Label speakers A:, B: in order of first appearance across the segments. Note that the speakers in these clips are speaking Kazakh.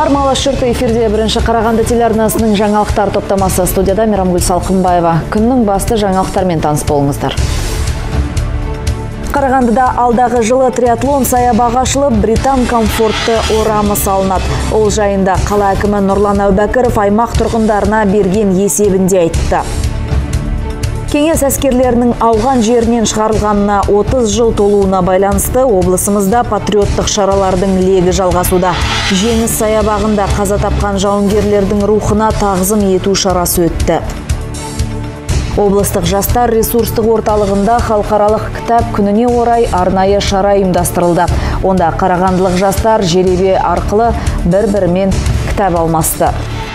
A: Армала шырты эфирде бірінші Қарағанды телеарнасының жаңалықтар топтамасы. Студияда Мейрамгүл Салқынбаева. Күннің басты жаңалықтармен таныс болыңыздар. Қарағандыда алдағы жылы триатлон саябағы ашылып, Британ комфортты орамы салынады. Ол жайында қала әкімі Нұрлан Әубәкіров аймақ тұрғындарына берген есебінде айтты. Кеңес әскерлерінің ауған жерінен шығарылғанына 30 жыл толуына байланысты облысымызда патриоттық шаралардың легі жалғасуда. Жеңіс саябағында қаза тапқан жауынгерлердің рухына тағзым ету шарасы өтті. Облыстық жастар ресурстық орталығында халықаралық кітап күніне орай арнайы шара ұйымдастырылды. Онда қарағандылық жастар жеребе арқылы бір-бірімен кітап алмасты.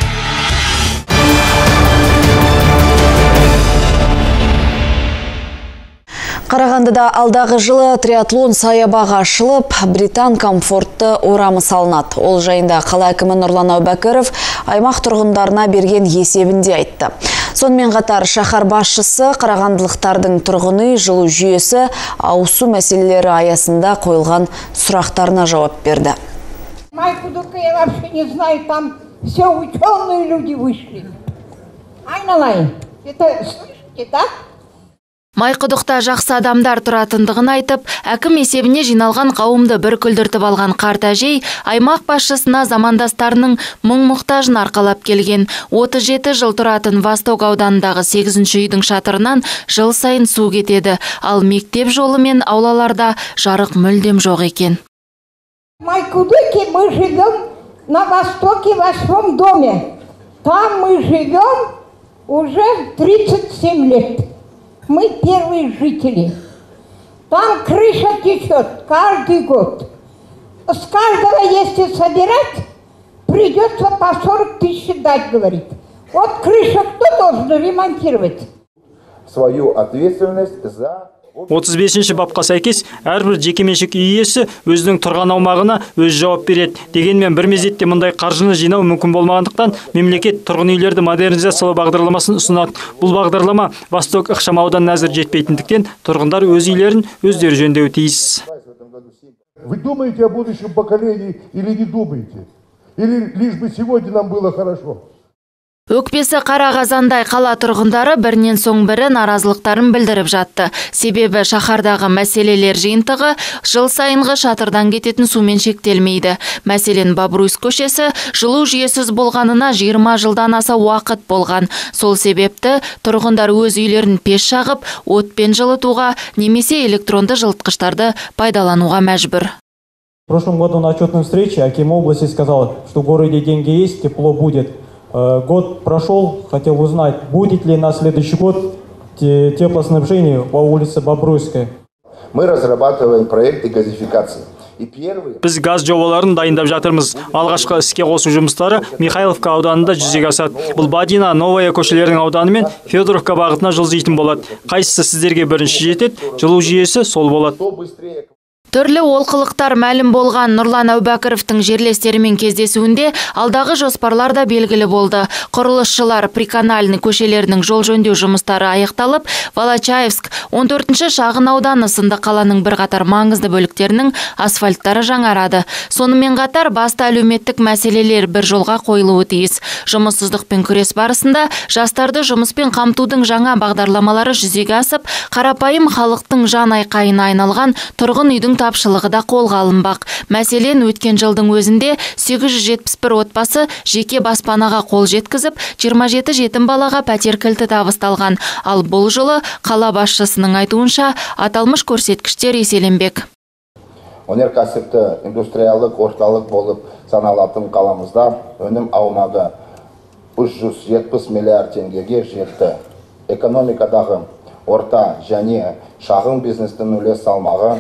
A: Қарағандыда алдағы жылы триатлон саябағы ашылып, Британ комфортты орамы салынады. Ол жайында қала әкімі Нұрлан Әубәкіров аймақ тұрғындарына берген есебінде айтты. Сонымен қатар шаһар басшысы қарағандылықтардың тұрғын үй жылу жүйесі ауысу мәселелері аясында қойылған сұрақтарына жауап берді.
B: Майқұдыққа я вообще не знаю, там все ученые люди вышли. Айналайын, это слышите, да?
C: Майқұдықта жақсы адамдар тұратындығын айтып, әкім есебіне жиналған қауымды бір күлдіртіп алған қарт әжей аймақ басшысына замандастарының мұң-мұқтажын арқалап келген. 37 жыл тұратын Восток ауданындағы 8-ші үйдің шатырынан жыл сайын су кетеді, ал мектеп жолы мен аулаларда жарық мүлдем жоқ екен.
B: Майқұдықе мы живем на Востоке в 8-м доме. Там мы живем уже 37 лет. Мы первые жители. Там крыша течет каждый год. С каждого, если собирать, придется по 40 тысяч дать, говорит. Вот крыша кто должен ремонтировать?
D: Свою ответственность за...
E: 35-ші бапқа сәйкес әрбір жекеменшік үй иесі өзінің тұрған аумағына өз жауап береді. Дегенмен бір мезетте мұндай қаржыны жинау мүмкін болмағандықтан мемлекет тұрғын үйлерді модернизациялау бағдарламасын ұсынады. Бұл бағдарлама Восток ықшам ауданына әзір жетпейтіндіктен тұрғындар өз үйлерін өздері жөндеуі тиіс.
F: Вы думаете о будущем поколении или не думаете? Или лишь бы сегодня нам было хорошо?
C: Өкпесі қара қазандай қала тұрғындары бірінен соң бірі наразылықтарын білдіріп жатты. Себебі шаһардағы мәселелер жиынтығы жыл сайынғы шатырдан кететін сумен шектелмейді. Мәселен, Бобруйск көшесі жылу жүйесіз болғанына 20 жылдан аса уақыт болған. Сол себепті тұрғындар өз үйлерін пеш жағып, отпен жылытуға немесе электронды жылытқыштарды пайдалануға мәжбүр.
G: В прошлом году на отчетной встрече Аким области сказал, что в городе деньги есть, тепло будет. Год прошел, хотел узнать, будет ли на следующий год теплоснабжение по улице Бобруйская.
D: Мы разрабатываем проекты газификации.
E: Біз газ жобаларын дайындап жатырмыз. Алғашқы іске қосу жұмыстары Михайловка ауданында жүзеге асады. Бұл Бадина, Новая көшелерінің ауданы мен Федоровка бағытына жылжитын болады. Қайсысы сіздерге бірінші жетеді, жылу жүйесі сол болады.
C: Түрлі олқылықтар мәлім болған Нұрлан Әубәкіровтің жерлестерімен кездесуінде алдағы жоспарлар да белгілі болды. Құрылысшылар Приканальный көшелерінің жол жөндеу жұмыстары аяқталып, Волочаевск 14-ші шағын ауданы сынды қаланың бірқатар маңызды бөліктерінің асфальттары жаңарады. Сонымен қатар басты әлеуметтік мәселелер бір жолға қойылуы тиіс. Жұмыссыздықпен күрес барысында жастарды жұмыспен қамтудың жаңа бағдарламалары жүзеге асып, қарапайым халықтың жан айқайына айналған тұрғын үйдің тапшылығы да қолға алынбақ. Мәселен, өткен жылдың өзінде 871 отбасы жеке баспанаға қол жеткізіп, 27 жетім балаға пәтер кілті табысталған. Ал бұл жылы қала басшысының айтуынша аталмыш көрсеткіштер еселенбек.
D: Өнеркәсіпті индустриялық орталық болып саналатын қаламызда өнім аумағы 370 миллиард теңгеге жетті. Экономикадағы орта және шағын бизнестің үлес салмағы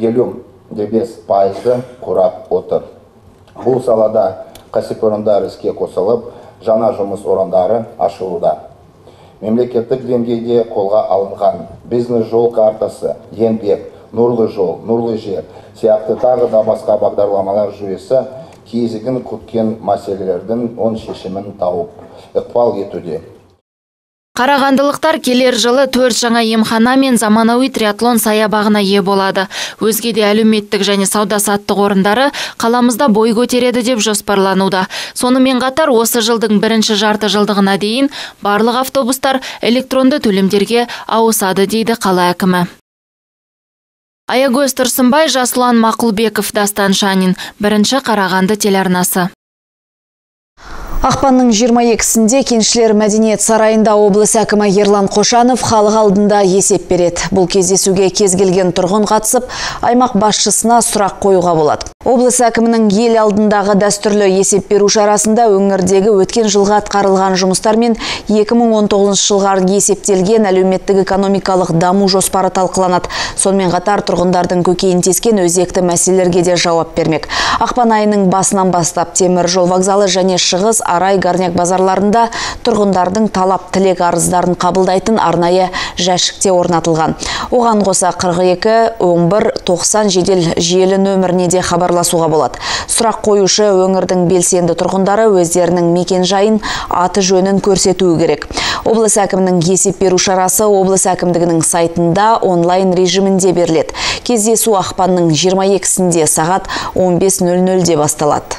D: 50-55% құрап отыр. Бұл салада кәсіпорындар іске қосылып, жаңа жұмыс орындары ашылуда. Мемлекеттік деңгейде қолға алынған бизнес жол картасы, еңбек, нұрлы жол, нұрлы жер сияқты тағы да басқа бағдарламалар жүйесі кезегін күткен мәселелердің оң шешімін тауып ықпал етуде.
C: Қарағандылықтар келер жылы 4 жаңа емхана мен заманауи триатлон саябағына ие болады. Өзге де әлеуметтік және сауда-саттық орындары қаламызда бой көтереді деп жоспарлануда. Сонымен қатар осы жылдың бірінші жарты жылдығына дейін барлық автобустар электронды төлемдерге ауысады дейді қала әкімі. Аягөз Тұрсынбай, Жасұлан Мақұлбеков, Дастан Шанин, бірінші Қарағанды телеарнасы.
A: Ақпанның 22-сінде Кеншілер мәдениет сарайында облыс әкімі Ерлан Қошанов халық алдында есеп береді. Бұл кездесуге кез келген тұрғын қатысып, аймақ басшысына сұрақ қоюға болады. Облыс әкімінің ел алдындағы дәстүрлі есеп беру шарасында өңірдегі өткен жылға атқарылған жұмыстар мен 2019 жылға есептелген әлеуметтік экономикалық даму жоспары талқыланады. Сонымен қатар тұрғындардың көкейін тескен өзекті мәселелерге де жауап бермек. Ақпан айының басынан бастап темір жол вокзалы және шығыс Арай Гарняк базарларында тұрғындардың талап тілек арыздарын қабылдайтын арнайы жәшікте орнатылған. Оған қоса 42 11 90 жедел желі нөміріне де хабарласуға болады. Сұрақ қоюшы өңірдің белсенді тұрғындары өздерінің мекен жайын, аты жөнін көрсетуі керек. Облыс әкімінің есеп беру шарасы облыс әкімдігінің сайтында онлайн режимінде беріледі. Кездесу ақпанның 22-сінде сағат 15:00-де басталады.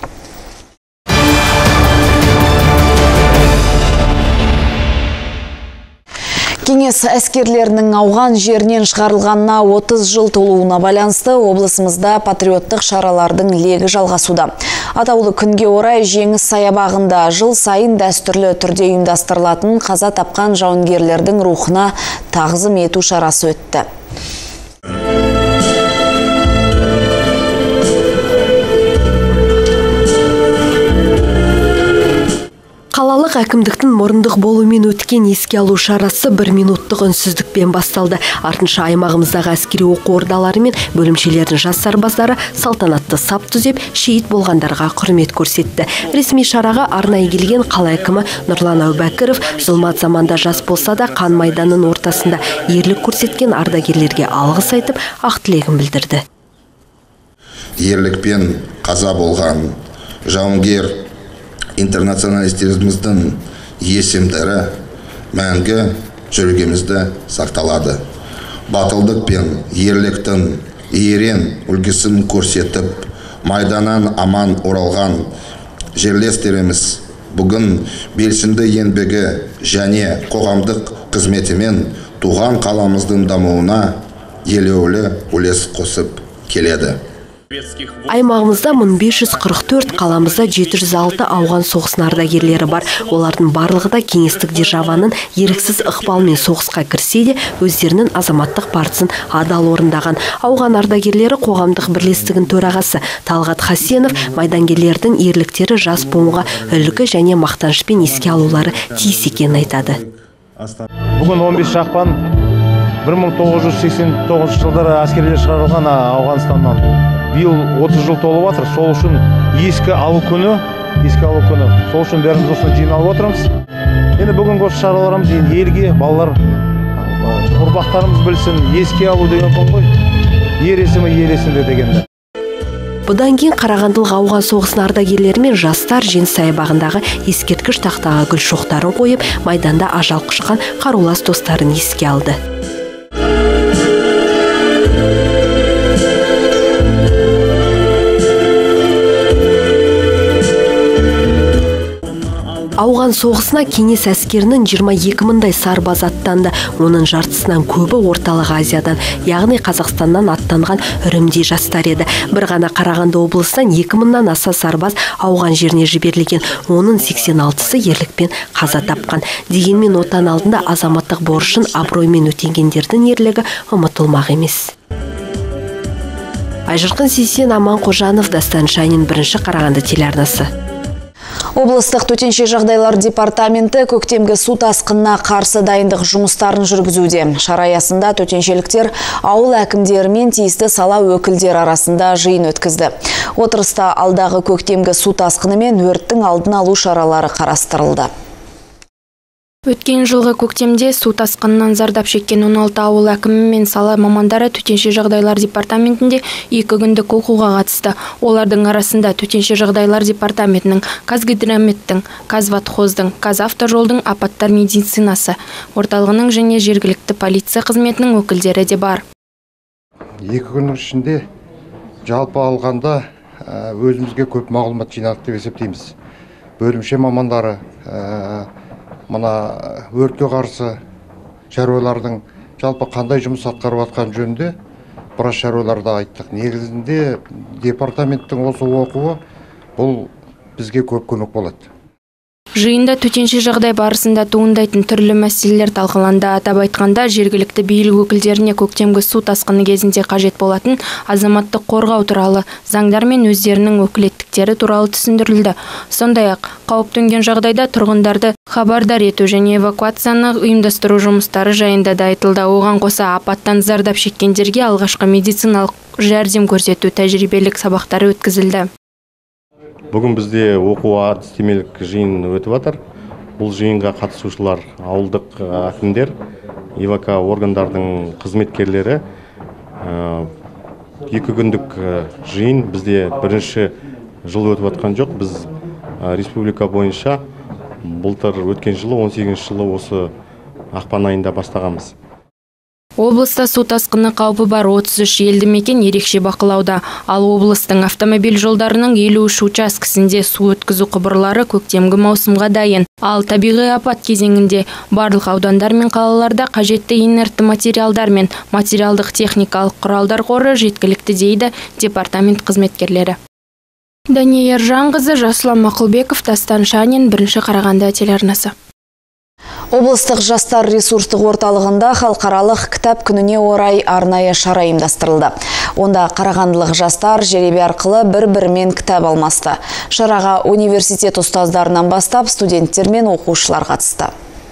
A: Кеңес әскерлерінің ауған жерінен шығарылғанына 30 жыл толуына байланысты облысымызда патриоттық шаралардың легі жалғасуда. Атаулы күнге орай Жеңіс саябағында жыл сайын дәстүрлі түрде ұйымдастырылатын қаза тапқан жауынгерлердің рухына тағзым ету шарасы өтті.
H: Қалалық әкімдіктің мұрындық болуымен өткен еске алу шарасы 1 минуттық үнсіздікпен басталды. Артынша аймағымыздағы әскери оқу ордалары мен бөлімшелердің жас сарбаздары салтанатты сап түзеп, шейіт болғандарға құрмет көрсетті. Ресми шараға арнайы келген қала әкімі Нұрлан Әубәкіров зұлмат заманда жас болса да қан майданның ортасында ерлік көрсеткен ардагерлерге алғыс айтып, ақ тілегін білдірді.
I: Ерлікпен қаза болған жауынгер интернационалистеріміздің есімдері мәңгі жүрегімізде сақталады. Батылдық пен ерліктің ерен үлгісін көрсетіп, майданнан аман оралған жерлестеріміз бүгін белсенді еңбегі және қоғамдық қызметімен туған қаламыздың дамуына елеулі үлес қосып келеді.
H: Аймағымызда 1544, қаламызда 706 ауған соғысының ардагерлері бар. Олардың барлығы да кеңестік державаның еріксіз ықпалымен соғысқа кірсе де, өздерінің азаматтық парызын адал орындаған. Ауған ардагерлері қоғамдық бірлестігінің төрағасы Талғат Хасенов майдангерлердің ерліктері жас буынға үлгі және мақтанышпен еске алулары тиіс екенін айтады.
J: Бүгін 15 ақпан 1989 жылдары әскерлер шығарылған Ауғанстаннан биыл 30 жыл толып жатыр. Сол үшін еске алу күні. Сол үшін бәріміз осында жиналып отырмыз. Енді бүгінгі осы шараларымыз елге, балалар, ұрпақтарымыз білсін, еске алу деген ғой. Ер есімі ел есінде дегенді.
H: Бұдан кейін Қарағандылық ауған соғысының ардагерлері мен жастар Жеңіс саябағындағы ескерткіш тақтаға гүл шоқтарын қойып, майданда ажал құшқан қарулас достарын еске алды. Ауған соғысына кеңес әскерінің 22 мыңдай сарбаз аттанды. Оның жартысынан көбі орталық Азиядан, яғни Қазақстаннан аттанған үрімдей жастар еді. Bir ғана Қарағанды облысынан 2 мыңнан аса сарбаз ауған жеріне жіберілген. Оның 86-сы ерлікпен қаза тапқан. Дегенмен отан алдында азаматтық борышын абыроймен өтенгендердің ерлігі ұмытылмақ емес. Айжырқын Сейсен, Аман Қожанов, Дастан Шанин, бірінші Қарағанды телеарнасы.
A: Облыстық төтенше жағдайлар департаменті көктемгі су тасқынына қарсы дайындық жұмыстарын жүргізуде. Шара аясында төтеншеліктер ауыл әкімдері мен тиісті сала өкілдері арасында жиын өткізді. Отырыста алдағы көктемгі су тасқыны мен өрттің алдын алу шаралары қарастырылды.
K: Өткен жылғы көктемде су тасқынынан зардап шеккен 16 ауыл әкімі мен сала мамандары төтенше жағдайлар департаментінде 2 күндік оқуға қатысты. Олардың арасында төтенше жағдайлар департаментінің, Қазгидрометтің, Қазватхоздың, Қазавтожолдың апаттар медицинасы орталығының және жергілікті полиция қызметінің өкілдері де бар.
L: 2 күннің ішінде жалпы алғанда өзімізге көп мағлұмат жинадық деп есептейміз. Бөлімше мамандары мына өртке қарсы шаруалардың жалпы қандай жұмыс атқарып жатқан жөнінде біраз шаруаларды айттық. Негізінде департаменттің осы оқуы бұл бізге көп көмек болады.
K: Жиында төтенше жағдай барысында туындайтын түрлі мәселелер талқыланды. Атап айтқанда, жергілікті билік өкілдеріне көктемгі су тасқыны кезінде қажет болатын азаматтық қорғау туралы заңдар мен өздерінің өкілеттіктері туралы түсіндірілді. Сондай-ақ, қауіп төнген жағдайда тұрғындарды хабардар ету және эвакуацияны ұйымдастыру жұмыстары жайында да айтылды. Оған қоса апаттан зардап шеккендерге алғашқы медициналық жәрдем көрсету тәжірибелік сабақтары өткізілді.
J: Бүгін бізде оқу әдістемелік жиын өтіп жатыр. Бұл жиынға қатысушылар ауылдық әкімдер, ИВК органдардың қызметкерлері. 2 күндік жиын бізде бірінші жыл өтіп жатқан жоқ. Біз республика бойынша былтыр өткен жылы 18 жылы осы ақпан айында бастағанбыз.
K: Облыста су тасқыны қаупі бар 33 елді мекен ерекше бақылауда. Ал облыстың автомобиль жолдарының 53 учаскесінде су өткізу құбырлары көктемгі маусымға дайын. Ал табиғи апат кезеңінде барлық аудандар мен қалаларда қажетті инертті материалдар мен материалдық техникалық құралдар қоры жеткілікті дейді департамент қызметкерлері. Дания Ержанқызы, Жасұлан Мақұлбеков, Дастан Шанин, 1 Қарағанды телеарнасы.
A: Облыстық жастар ресурстық орталығында халықаралық кітап күніне орай арнайы шара ұйымдастырылды. Онда қарағандылық жастар жеребе арқылы бір-бірімен кітап алмасты. Шараға университет ұстаздарынан бастап студенттер мен оқушылар қатысты.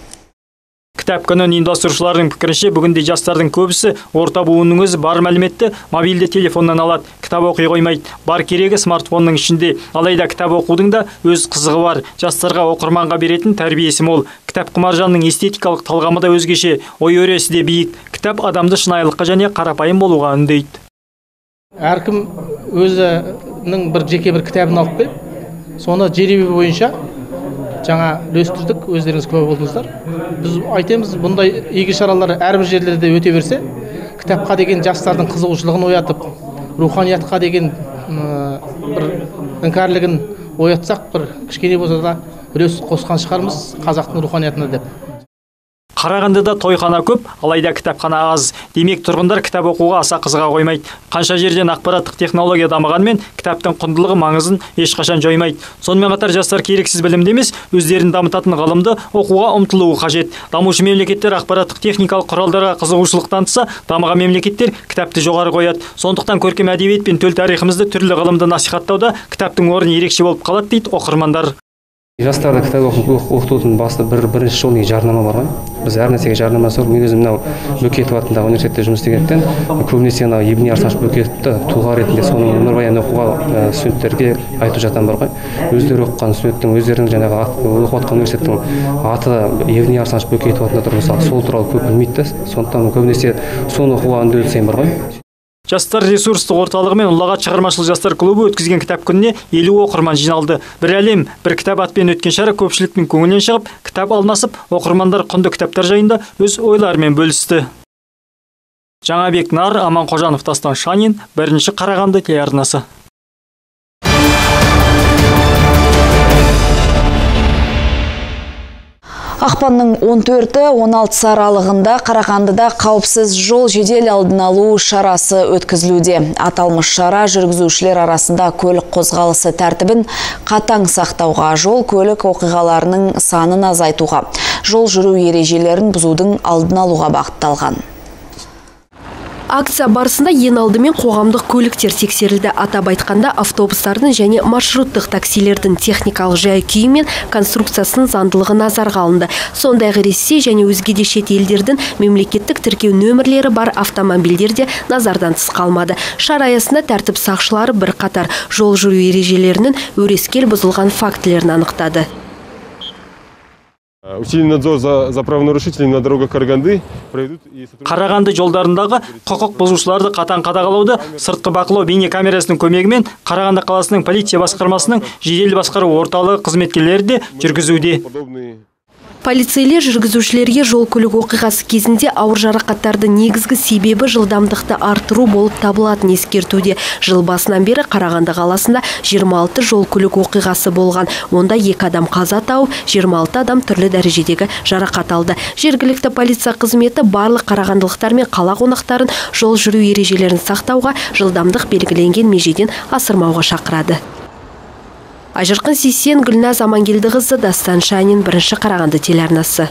E: Кітап күнін ұйымдастырушылардың пікірінше бүгінде жастардың көбісі орта буынның өзі бар мәліметті мобильді телефоннан алады. Кітап оқи қоймайды. Бар керегі смартфонның ішінде. Алайда кітап оқудың да өз қызығы бар. Жастарға оқырманға беретін тәрбиесі мол. Кітап құмаржанның эстетикалық талғамы да өзгеше, ой өресі де биік. Кітап адамды шынайылыққа және қарапайым болуға үндейді.
M: Әркім өзінің жеке бір кітабын алып келіп, соны жеребе бойынша жаңа үлестірдік, өздеріңіз куә болдыңыздар. Біз айтеміз, бұндай игі шаралар әрбір жерлерде өте берсе, кітапқа деген жастардың қызығушылығын оятып, руханиятқа деген бір іңкәрлігін оятсақ, бір кішкене болса да үлес қосқан шығармыз қазақтың руханиятына деп.
E: Қарағандыда тойхана көп, алайда кітапхана аз. Демек тұрғындар кітап оқуға аса қызыға қоймайды. Қанша жерден ақпараттық технология дамығанмен кітаптың құндылығы маңызын ешқашан жоймайды. Сонымен қатар жастар керексіз білімді емес, өздерін дамытатын ғылымды оқуға ұмтылуы қажет. Дамушы мемлекеттер ақпараттық техникалық құралдарға қызығушылық танытса, дамыған мемлекеттер кітапты жоғары қояды. Сондықтан көркем әдебиет пен төл тарихымызды, түрлі ғылымды насихаттауда кітаптың орны ерекше болып қалады дейді оқырмандар.
N: Жастарда кітап оқытудың басты бірінші жол жарнама бар ғой. Біз әр нәрсеге жарнама жасау. Мен өзім мынау Бөкетов атындағы университетте жұмыс істегендіктен көбінесе мынау Ибн Арслан Бөкетовті тұлға ретінде соның өмірбаянын оқуға студенттерге айтып жатам бар ғой. Өздері оқыған студенттің өздерінің жаңағы оқып жатқан университеттің аты Ибн Арслан Бөкетов атында тұр, мысалы сол туралы көп білмейді. Сондықтан көбінесе соны оқуға үндеу бар ғой.
E: Жастар ресурстық орталығы мен ұлағат шығармашыл жастар клубы өткізген кітап күніне 50 оқырман жиналды. Бір әлем, бір кітап атпен өткен шара көпшіліктің көңілінен шығып, кітап алмасып, оқырмандар құнды кітаптар жайында өз ойларымен бөлісті. Жаңабек Нар, Аман Қожанов, Дастан Шанин, 1 Қарағанды телеарнасы.
A: Ақпанның 14-16 аралығында Қарағандыда қауіпсіз жол жедел алдын алу шарасы өткізілуде. Аталмыш шара жүргізушілер арасында көлік қозғалысы тәртібін қатаң сақтауға, жол көлік оқиғаларының санын азайтуға, жол жүру ережелерін бұзудың алдын алуға бағытталған.
H: Акция барысында ең алдымен қоғамдық көліктер тексерілді. Атап айтқанда автобустардың және маршруттық таксилердің техникалық жай-күйі мен конструкциясының заңдылығы назарға алынды. Сондай-ақ Ресей және өзге де шет елдердің мемлекеттік тіркеу нөмірлері бар автомобильдер де назардан тыс қалмады. Шара аясында тәртіп сақшылары бірқатар жол жүру ережелерінің өрескел бұзылған фактілерін анықтады.
O: Усиленный надзор за правонарушителями на дорогах Караганды проведут и
E: Қарағанды жолдарындағы құқық бұзушыларды қатаң қадағалауды сыртқы бақылау бейне камерасының көмегімен Қарағанды қаласының полиция басқармасының жедел басқару орталығы қызметкерлері де жүргізуде.
H: Полицейлер жүргізушілерге жол көлік оқиғасы кезінде ауыр жарақаттарды негізгі себебі жылдамдықты арттыру болып табылатын ескертуде. Жыл басынан бері Қарағанды қаласында 26 жол көлік оқиғасы болған. Онда 2 адам қаза тауып, 26 адам түрлі дәрежедегі жарақат алды. Жергілікті полиция қызметі барлық қарағандылықтар мен қала қонақтарын жол жүру ережелерін сақтауға, жылдамдық белгіленген межеден асырмауға шақырады. Айжырқын Сейсен, Гүлназ Амангелдіқызы, Дастан Шанин, бірінші Қарағанды телеарнасы.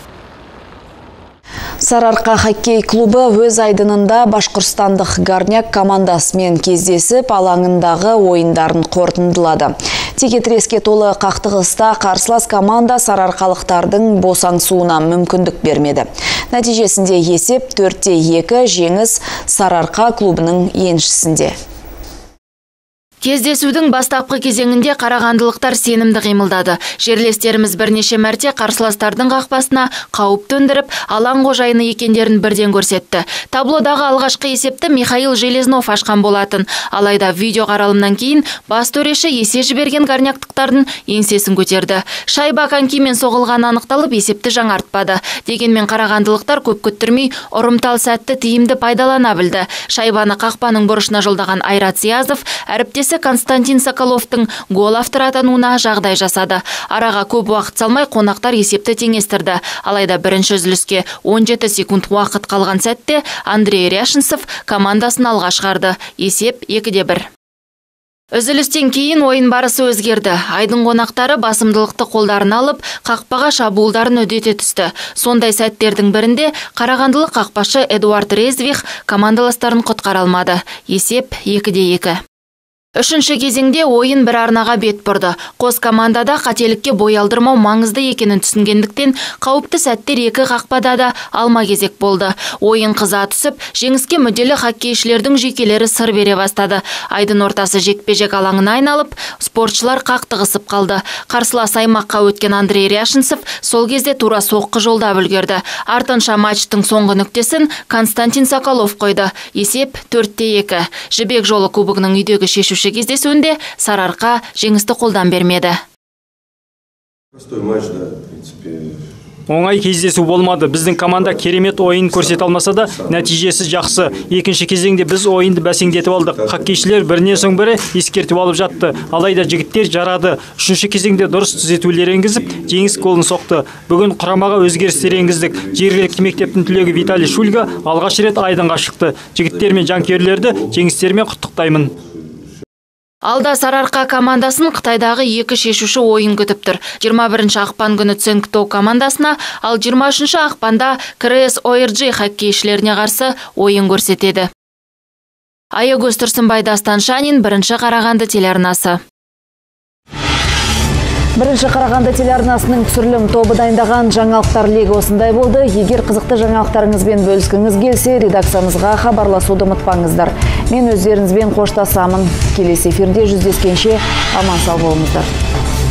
A: Сарыарқа хоккей клубы өз айдынында Башқұртстандық Горняк командасымен кездесіп, алаңындағы ойындарын қорытындылады. Текетіреске толы қақтығыста қарсылас команда сарыарқалықтардың босаңсуына мүмкіндік бермеді. Нәтижесінде есеп 4-2 жеңіс Сарыарқа клубының еншісінде.
C: Кездесудің бастапқы кезеңінде қарағандылықтар сенімді қимылдады. Жерлестеріміз бірнеше мәрте қарсыластардың қақпасына қауіп төндіріп, алаң қожайыны екендерін бірден көрсетті. Таблодағы алғашқы есепті Михаил Железнов ашқан болатын. Алайда видео қаралымнан кейін бас төреші есе жіберген горняктықтардың еңсесін көтерді. Шайба конькимен соғылған анықталып, есепті жаңартпады. Дегенмен қарағандылықтар көп күттірмей ұрымтал сәтті тиімді пайдалана білді. Шайбаны қақпаның бұрышына жолдаған Айрат Сиязов әріптесі Константин Соколовтың гол авторы атануына жағдай жасады. Араға көп уақыт салмай қонақтар есепті теңестірді. Алайда бірінші үзіліске 17 секунд уақыт қалған сәтте Андрей Ряшинцев командасын алға шығарды. Есеп 2-1. Үзілістен кейін ойын барысы өзгерді. Айдын қонақтары басымдылықты қолдарына алып, қақпаға шабуылдарын үдете түсті. Сондай сәттердің бірінде қарағандылық қақпашы Эдуард Резвих командаластарын құтқара алмады. Есеп 2-2. Үшінші кезеңде ойын бір арнаға бет бұрды. Қос командада қателікке бой алдырмау маңызды екенін түсінгендіктен, қауіпті сәттер екі қақпада да алма кезек болды. Ойын қыза түсіп, жеңіске мүдделі хоккейшілердің жүйкелері сыр бере бастады. Айдын ортасы жекпе-жек алаңына айналып, спортшылар қақтығысып қалды. Қарсылас аймаққа өткен Андрей Ряшинцев сол кезде тура соққы жолдап үлгерді. Артынша матчтың соңғы нүктесін Константин Соколов қойды. Есеп 4-2. Жібек жолы кубогының үйдегі шешуші кездесуінде Сарыарқа жеңісті қолдан бермеді.
E: Оңай кездесу болмады. Біздің команда керемет ойын көрсете алмаса да, нәтижесі жақсы. Екінші кезеңде біз ойынды бәсеңдетіп алдық. Хоккейшілер бірінен соң бірі ескертіп алып жатты. Алайда жігіттер жарады. Үшінші кезеңде дұрыс түзетулер енгізіп, жеңіс голын соқты. Бүгін құрамаға өзгерістер енгіздік. Жергілікті мектептің түлегі Виталий Шульга алғаш рет айдынға шықты. Жігіттер мен жанкүйерлерді жеңістерімен құттықтаймын.
C: Алда Сарыарқа командасын Қытайдағы екі шешуші ойын күтіп тұр. 21 ақпан күні Цинктоу командасына, ал 23 ақпанда КРС ОРЖ хоккейшілеріне қарсы ойын көрсетеді. Аягөз Тұрсынбай, Дастан Шанин, бірінші Қарағанды телеарнасы.
A: Бірінші Қарағанды телеарнасының түсірілім тобы дайындаған жаңалықтар легі осындай болды. Егер қызықты жаңалықтарыңызбен бөліскіңіз келсе, редакциямызға хабарласуды ұмытпаңыздар. Мен өздеріңізбен қоштасамын. Келесі эфирде жүздескенше аман сау болыңыздар.